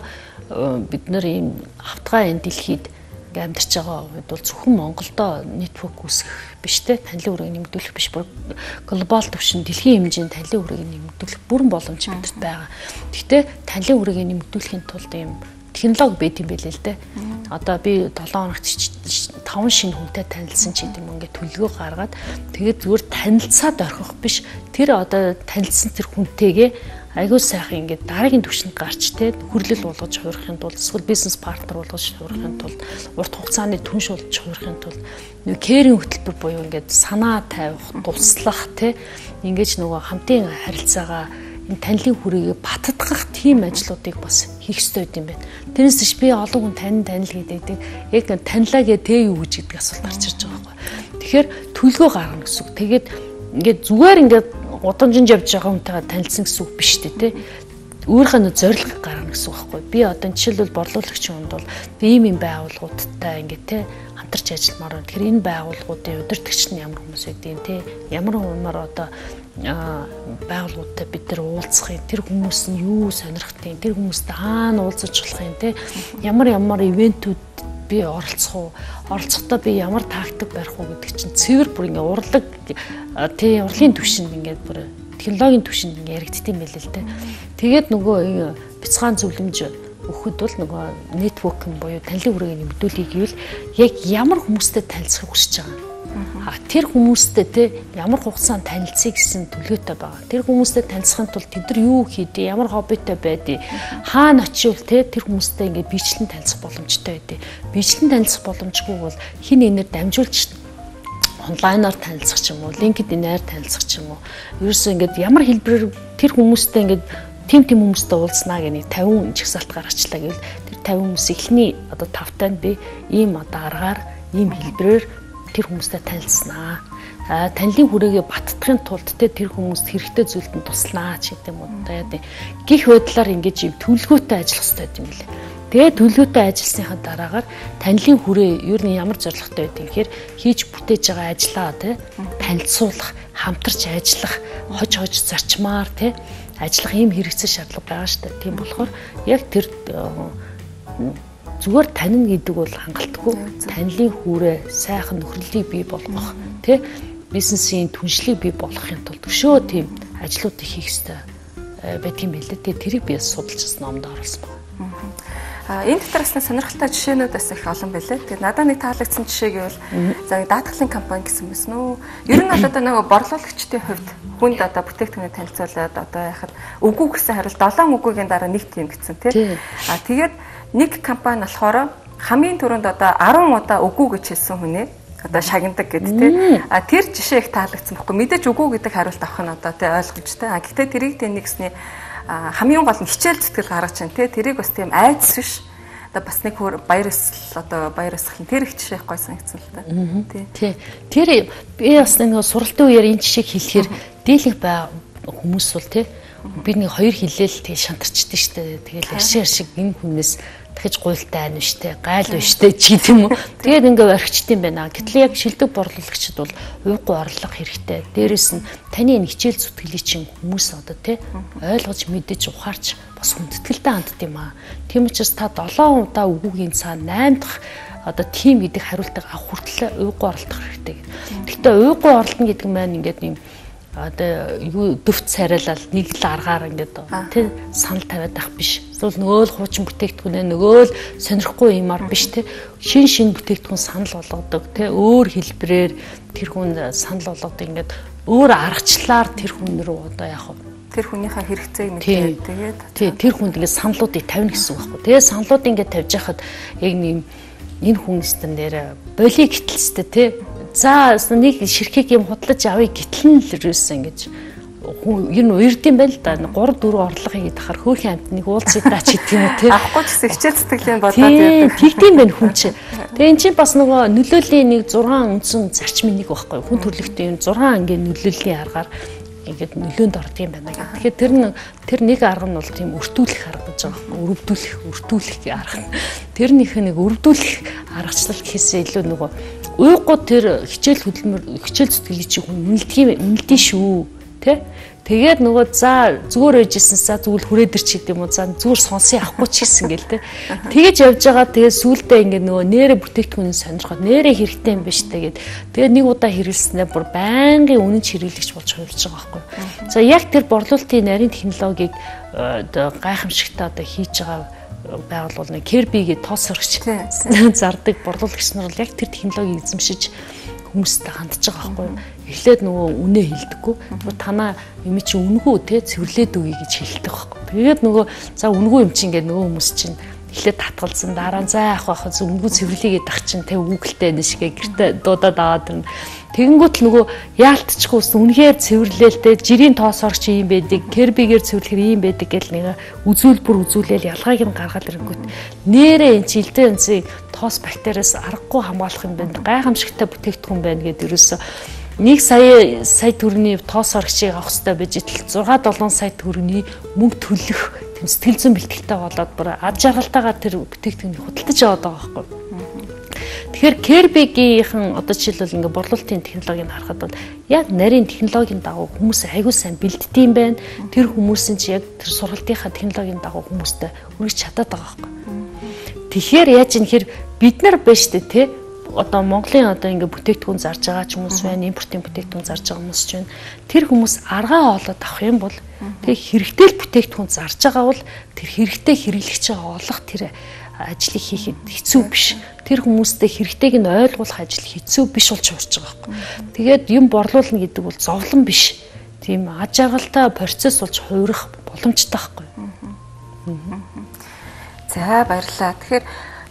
бид нар ийм автгаа энэ дэлхийд ингээ амьдарч байгаа үед бол зөвхөн Монголдо network үүсгэх биш те танилын үрийг нэмэгдүүлэх биш бүр глобал түвшин дэлхийн хэмжээнд танилын үрийг нэмэгдүүлэх бүрэн боломж бидэрт байгаа. Гэхдээ танилын үрийг нэмэгдүүлэхийн тулд ийм технологи байт юм билээ л дээ. Одоо би долоон хоногт таван шинэ хүнтэй танилцсан ч гэдэм ингээ төлөвлөгөө гаргаад тэгээд зүгээр танилцаад орхих биш тэр одоо танилцсан тэр хүнтэйгээ айгуу сайхан ингээд дараагийн түвшинд гарч те хүрлэл болгож хуурахын тулд эсвэл бизнес партнер болгож хуурахын тулд урт хугацааны түнш болж хуурахын тулд нэг кэрийн хөтөлбөр буюу ингээд санаа тавих, туслах те ингэж нөгөө хамтын харилцаагаа энэ танилын хүрээгээ баттгах тийм ажлуудыг бас хийх ёстой юм байна. Тэрнээс ч би олон хүн тань танил гэдэг яг танилаа гэ тэ юу гэж гэдэг асуулт гарч ирж байгаа байхгүй. Тэгэхээр төлгөө гаргана гэсэн үг. Тэгээд ингээд зүгээр ингээд удамжинд явж байгаа хүнтэйгээ танилцсан гэсэн үг биш үү те. Өөрийнхөө нөө зорилго гаргана гэсэн үг байхгүй. Би одоо жишээлбэл борлуулагчийн хүнд бол би ийм юм байгууллагуудтай ингээд те хамтарч ажилламаар байна. Тэгэхээр энэ байгууллагуудын удирдагч нь ямар хүмүүс байдгийг те ямар юмар одоо байгууллагуудтай бид нар уулзах юм. Тэр хүмүүс нь юу сонирхтыг, тэр хүмүүстэй хаана уулзаж болох юм те. Ямар ямар ивентүүд би оролцох уу? Оролцохдоо би ямар тактик барих уу гэдэг чинь цэвэр бүр ингээ урлаг тий урлагийн түвшинд ингээ бүр технологийн түвшинд ингээ яригдтiin байл л те. Тэгээд нөгөө бяцхан зөвлөмж өгөхөд бол нөгөө networking буюу танилын үрээгээ нэмэгдүүлэх гэвэл яг ямар хүмүүстэй танилцахыг хүсэж байгаа. А тэр хүмүүстэй те ямар хугацаанд танилцъя гэсэн төлөвлөгөөтэй байгаа. Тэр хүмүүстэй танилцахын тулд тэд нар юу хийдэ, ямар хоббитой байдгийг, хаана очивол те тэр хүмүүстэй ингээд бичлэн танилцах боломжтой байдгийг. Бичлэн танилцах боломжгүй бол хин энээр дамжуулж онлайнаар танилцах ч юм уу, LinkedIn-аар танилцах ч юм уу. Ерөөсөө ингээд ямар хэлбэрээр тэр хүмүүстэй ингээд тим тим хүмүүстэй уулзнаа гэх нэг тавин жигсаалт гаргачлаа гэвэл тэр тавин хүмүүс эхлэний одоо тавтайнд би ийм одоо аргаар ийм хэлбэрээр тэр хүмүүстэй танилцсанаа. А танилын хүрээгээ баттахын тулд тэр хүмүүст хэрэгтэй зүйлд нь тусланаа ч гэдэг юм уу. Одоо яа гэх байдлаар ингэж юм төлөвлөгөөтэй ажиллах хэрэгтэй юм билээ. Тэгээд төлөвлөгөөтэй ажилласныхаа дараагаар танилын хүрээ ер нь ямар зорилготой байдгийг гэхээр хийж бүтээж байгаа ажлаа тий танилцуулах, хамтарч ажиллах, хож хож зарчмаар тий ажиллах ийм хэрэгцээ шаардлага байгаа шүү дээ. Тийм болохоор яг тэр зүгээр танин гэдэг бол хангалтгүй танилын хүрээ сайхан нөхрөлийг бий болгох тий бизнесийн түншлийг бий болгохын тулд өшөө тийм ажлуудыг хийх хэрэгтэй байдгийн байлээ. Тэгээ тэрийг би судалж номд оруулсан байна. А энэ дотроос нь сонирхолтой жишээнүүд бас их олон байлээ. Тэгээд надад нэг таалагдсан жишээ гэвэл за даатгалын компани гэсэн юм байна уу? Ер нь бол одоо нэг борлуулагчдын хувьд хүнд одоо бүтээгдэхүүнийг танилцуулаад одоо яхад үгүй гэсэн хариулт долоон үгүйгийн дараа нэг тийм гэсэн тий. А тэгээд нэг компани болохоор хамгийн түрүүнд одоо арван удаа үгүй гэж хэлсэн хүнээ одоо шагнадаг гэдэг тий. А тэр жишээ их таалагдсан байхгүй. Мэдээж үгүй гэдэг хариулт авах нь одоо тий ойлгомжтой. А гэхдээ тэрийг тий нэгсний хамгийн гол нь хичээл зүтгэл гаргаж чинь тий тэрийг бас тийм айдас биш. Одоо бас нэг баяр ёслол одоо баяр ёслол тэр их жишээ гой санагдсан л та. Тий. Тэр би бас нэг суралтын үеэр энэ жишээг хэлэхээр дийлэх бай хүмүүс бол тий би нэг хоёр хэлээл тий шантарчдээ штэ. Тэгэл яшиг яшиг энэ хүнээс дахиж гуйлтай байна штэ, гайл штэ ч гэдэг юм уу. Тэгээд ингээ орхичд юм байна. Гэтэл яг шилдэг борлуулагчид бол уйггүй орлого хэрэгтэй. Дээрээс нь таны энэ хичээл зүтгэлийг чинь хүмүүс одоо тий ойлгож мэдэж ухаарч бас хүндэтгэлтэй хандд юм аа. Тийм учраас та долоон удаа үгүйгийн цаана наймд дахь одоо тим гэдэг хариултыг авах хүртэл уйггүй оролдох хэрэгтэй. Гэхдээ уйггүй оролдоно гэдэг нь маань ингээд юм одоо юу дөвт царайлал нэг л аргаар ингээд тий санал тавиад ах биш. Эсвэл нөгөө л хуучин бүтээгдэхүүнээ нөгөө л сонирхгүй юмар биш тий шин шин бүтээгдэхүүн санал болгодог тий өөр хэлбэрээр тэр хүн санал болгодог ингээд өөр аргачлаар тэр хүн рүү одоо яах вэ? Тэр хүнийхээ хэрэгцээг мэдээд тэгээд тий тэр хүнд ингээд саналуудыг тавина гэсэн үг байхгүй. Тэгээд саналуудыг ингээд тавьж яхад яг нэг энэ хүнстэн дээр боли гитэлстэй тий за нэг ширхэг юм худлаж авъя гэтэл нь л ерөөсөн ингэж ер нь уярд юм байл да гурав дөрөв орлого хийгээд ахаар хөөхөн амтныг уулзъя даа ч гэдэг юм уу тий авахгүй гэсэн хичээл сэтгэлийн бодоод байдаг. Тэгдэм байх хүн чинь. Тэгээ эн чинь бас нөгөө нөлөөлийн нэг зургаан үндсэн зарчмын нэг байхгүй хүн төрөлхтөө юм зургаан ангийн нөлөөлийн аргаар ингээд нөлөөнд ордог юм байна гэх. Тэгэхээр тэр нь тэр нэг арга нь бол тийм өртүүлэх арга гэж байгаа байхгүй өрөвдүүлэх өртүүлэх арга. Тэрнийх нэг өрөвдүүлэх аргачлал гэхээсээ илүү нөгөө уйггүй тэр хичээл хөдөлмөр хичээл зүтгэлийг чи хүн үнэлдэг үнэлдэг шүү тий. Тэгээд нөгөө за зүгээр байжсэн за зүгэл хүрээдэр ч гэдэг юм уу за зүгээр сонсон явахгүй ч гэсэн гээл тий. Тэгэж явж байгаа тэгээд сүулдэ ингээд нөгөө нэрэ бүтээгдэхүүнээ сонирхоод нэрэ хэрэгтэй юм биш тэгээд тэгээд нэг удаа хэрэглэснээр бүр байнгын үнэн хэрэглэгч болж хувирж байгаа байхгүй. За яг тэр борлуулалтын нарийн технологиг оо гайхамшигтай одоо хийж байгаа байгуулвал нэг Кербигийн тоос сурагч зардаг борлуулагч нар бол яг тэр технологиг эзэмшиж хүмүүстэй хандж байгаа байхгүй. Эхлээд нөгөө үнэ хэлдэггүй. Танаа юм чи үнэгүй те цэвэрлээд өгье гэж хэлдэг байхгүй. Тэгээд нөгөө за үнэгүй юм чи ингээд нөгөө хүмүүс чинь эхлээд татгалзсан дараа нь за яах вэ хаа үнэгүй цэвэрлэгээд ах чинь те үгэлтэй нэшгээ гэртээ дуудаад аваад ирнэ. Тэгэнгүүт л нөгөө яалтчгүй ус үнэхээр цэвэрлээл те жирийн тоос орч юм байдаг, Кербигээр цэвэрлэхэр юм байдаг гэл нэг үзүүлбэр үзүүлээл ялгааг нь гаргаад ирэнгүүт нэрээ энэ жилдээ өнцөй тоос бактериас аргагүй хамгаалах юм байна. Гайхамшигтай бүтээгдэхүүн байна гэдэг ерөөсө нэг сая сая төгрөгийн тоос орчийг авах хэрэгтэй байж итл зургаа долоон сая төгрөгийн мөнгө төлөх тэм сэтгэл зүйн бэлтгэлтэй болоод бүр ад жаргалтайгаар тэр бүтээгдэхүүнийг худалдаж аваад байгаа байхгүй. Тэгэхээр Кербигийнхэн одоо жишээлбэл ингээ борлуулалтын технологиг харахад бол яг нарийн технологийн дагуу хүмүүс айгүй сайн бэлддэм байх. Тэр хүмүүсийн чи яг тэр сургалтынхаа технологийн дагуу хүмүүстэй үргэлж чадаад байгаа байхгүй. Тэгэхээр яаж юм хэр бид нар байж тээ тий одоо Монголын одоо ингээ бүтээгдэхүүн зарж байгаа ч хүмүүс байна, импортын бүтээгдэхүүн зарж байгаа хүмүүс ч байна. Тэр хүмүүс аргаа олоод авах юм бол тэг хэрэгтэй л бүтээгдэхүүн зарж байгаа бол тэр хэрэгтэй хэрэглэгч олох тэр ажлыг хийхэд хэцүү биш. Тэр хүмүүстэй хэрэгтэйг нь ойлгуулах ажил хэцүү биш болж урж байгаа байхгүй. Тэгээд юм борлуулна гэдэг бол зовлон биш. Тийм ад жаргалтай процесс болж хувирах боломжтой байхгүй. За баярлалаа. Тэгэхээр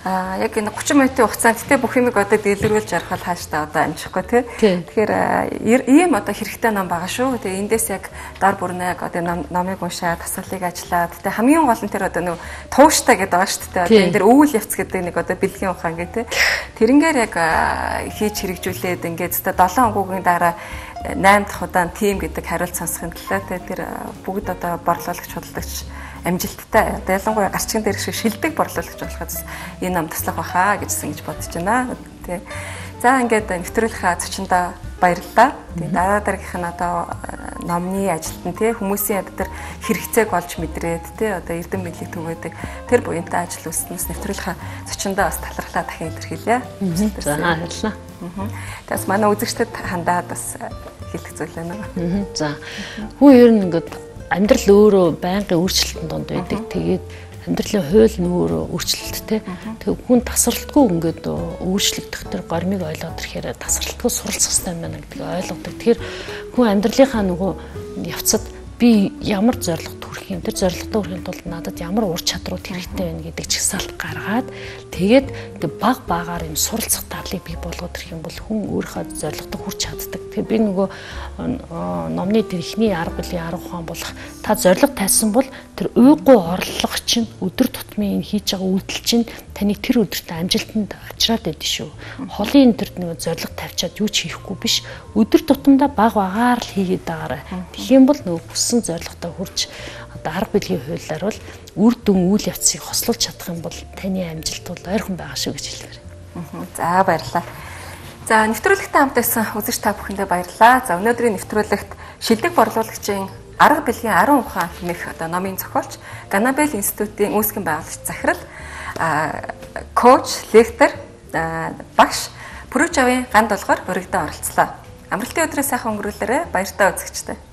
Аа яг энэ thirty минутын хугацаанд тэ бүх юмыг одоо дэлгэрүүлж ярих бол хааштай одоо амжихгүй тий. Тэгэхээр ийм одоо хэрэгтэй ном байгаа шүү. Тэгээ эндээс яг дор бүрнээ яг одоо номыг уншаад тасгалыг ажиллаад тэ хамгийн гол нь тэр одоо нэг тууштай гэдэг байгаа шүү дээ. Одоо энэ дэр өвөл явц гэдэг нэг одоо бэлгийн ухаан гэдэг тий. Тэрнгээр яг хийж хэрэгжүүлээд ингээд тэ seven хоногын дараа nine дахь удаа тим гэдэг хариулт сонсохын төлөө тэр бүгд одоо борлуулагч худалдагч амжилттай одоо ялангуяа гарчгийн дээр шиг шилдэг борлуулагч болохоос энэ ном туслах байхаа гэжсэн гэж бодож байна. Тэ. За ингээд нэвтрүүлэх зочиндоо баярлалаа. Тэгээ дараа дараагийнх нь одоо номны ажилт нь тий хүмүүсийн одоо тэр хэрэгцээг олж мэдрээд тий одоо эрдэм мэдлэг түгээдэг тэр буянтай ажил үснээс нэвтрүүлэх зочиндоо бас талархлаа дахин илэрхийлье. За баярлалаа. Тэгээс манай үзэгчдэд хандаад бас хэлэх зүйл байна. За хүн ер нь ингээд амьдрал өөрөө байнгын өөрчлөлтөнд донд байдаг. Тэгээд амьдралын хууль нь өөрөө өөрчлөлттэй. Тэг хүн тасралтгүй ингээд өөрчлөгдөх тэр гормыг ойлгоод ирэхээр тасралтгүй суралцах хэрэгтэй байна гэдгийг ойлгодог. Тэгэхээр хүн амьдралынхаа нөгөө явцад би ямар зорилгот хүрэх юм, тэр зорилготой хүрэхин тулд надад ямар ур чадрууд хэрэгтэй байна гэдэг чагсаалт гаргаад тэгээд ингээд баг багаар юм суралцах тарлыг бий болгоод ирэх юм бол хүн өөрийнхөө зорилготой хүрч чаддаг. Тэгэхээр би нөгөө номны тэр ихний арга бүлийн арга ухаан болох та зорилго тайсан бол тэр уйггүй орлого чинь өдөр тутмын энэ хийж байгаа үйлдэл чинь таны тэр өдөртөө амжилтанд авчраад байдаг шүү. Холын тэр нөгөө зорилго тавьчаад юу ч хийхгүй биш өдөр тутамдаа баг багаар л хийгээд байгаарай. Тэгэх юм бол нөгөө хүссэн зорилготой хүрч одоо арга бүлийн хуулиар бол үр дүн үйл явцыг хослуулж чадах юм бол таны амжилт бол ойрхон байгаа шүү гэж хэлмээр. За баярлалаа. За нэвтрүүлэгтээ хамт байсан үзэгч та бүхэндээ баярлалаа. За өнөөдрийн нэвтрүүлэгт шилдэг борлуулагчийн арга бэлгийн ten ухаан хэмээх одоо номын зохиолч Ганабел институтын үүсгэн байгуулагч захирал коуч, лектор, багш Пүрүчавын ганд долгоор урагдаа оролцлоо. Амралтын өдрөө сайхан өнгөрүүлээрэй. Баяртай үзэгчтэй.